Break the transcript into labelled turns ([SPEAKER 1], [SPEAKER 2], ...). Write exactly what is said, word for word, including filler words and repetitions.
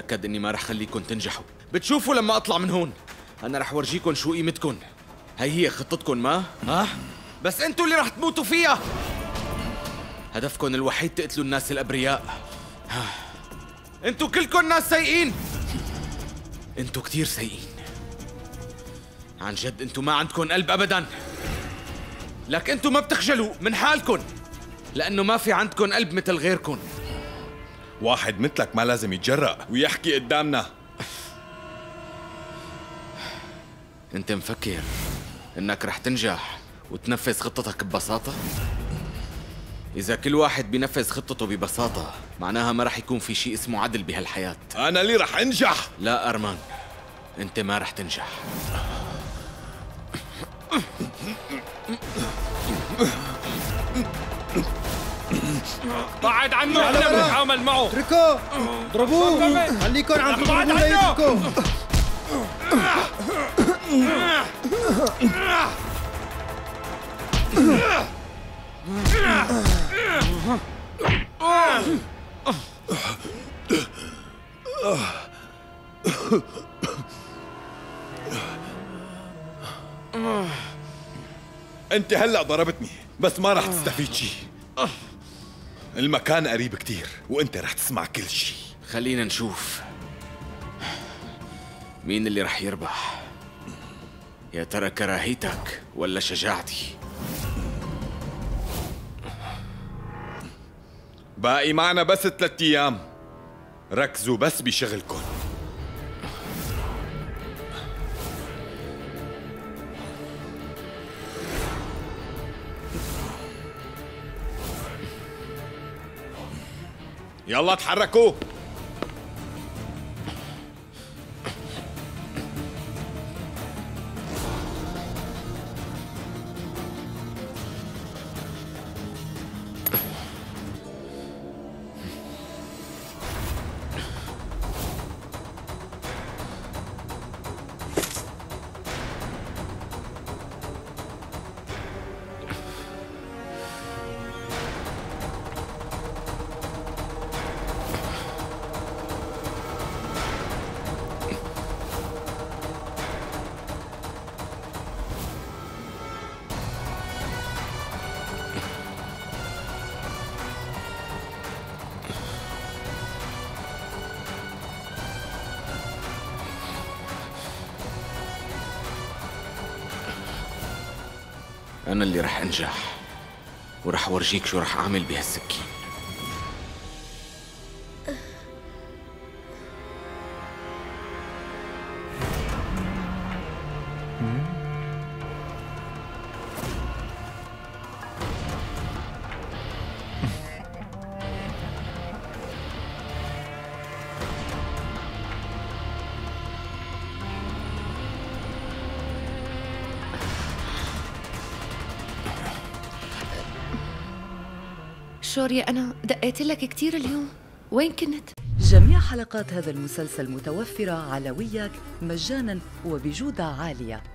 [SPEAKER 1] تأكد إني ما رح خليكن تنجحوا. بتشوفوا لما أطلع من هون أنا رح ورجيكن شو قيمتكن. هي هي خطتكن ما؟ ها؟ بس أنتوا اللي رح تموتوا فيها. هدفكن الوحيد تقتلوا الناس الأبرياء. أنتوا كلكن ناس سيئين. أنتوا كتير سيئين عن جد. أنتوا ما عندكن قلب أبداً. لك أنتوا ما بتخجلوا من حالكن لأنه ما في عندكن قلب مثل غيركن.
[SPEAKER 2] واحد مثلك ما لازم يتجرأ ويحكي قدامنا.
[SPEAKER 1] أنت مفكر إنك رح تنجح وتنفذ خطتك ببساطة؟ إذا كل واحد بينفذ خطته ببساطة معناها ما رح يكون في شيء اسمه عدل بهالحياة.
[SPEAKER 2] أنا اللي رح أنجح.
[SPEAKER 1] لا أرمان، أنت ما رح تنجح.
[SPEAKER 3] بعد عنه، احنا بنتعامل معه.
[SPEAKER 4] اتركوه، اضربوه، خليكن عم تضربوه ليدكم.
[SPEAKER 2] انت هلأ ضربتني بس ما رح تستفيد شي. المكان قريب كتير وانت رح تسمع كل شي.
[SPEAKER 1] خلينا نشوف مين اللي رح يربح. يا ترى كراهيتك ولا شجاعتي؟
[SPEAKER 2] باقي معنا بس ثلاث ايام، ركزوا بس بشغلكم. يلا تحركوا.
[SPEAKER 1] أنا اللي رح أنجح ورح أورجيك شو رح أعمل بهالسكين.
[SPEAKER 5] شوريا، أنا دقيت لك كتير اليوم، وين كنت؟
[SPEAKER 6] جميع حلقات هذا المسلسل متوفرة على وياك مجانا وبجودة عالية.